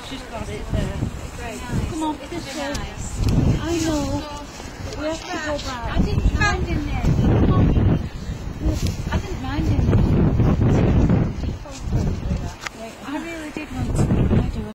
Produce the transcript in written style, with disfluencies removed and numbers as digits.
She's got it there. Great. Come on, this way. I know. We have to go back. I didn't find him there. I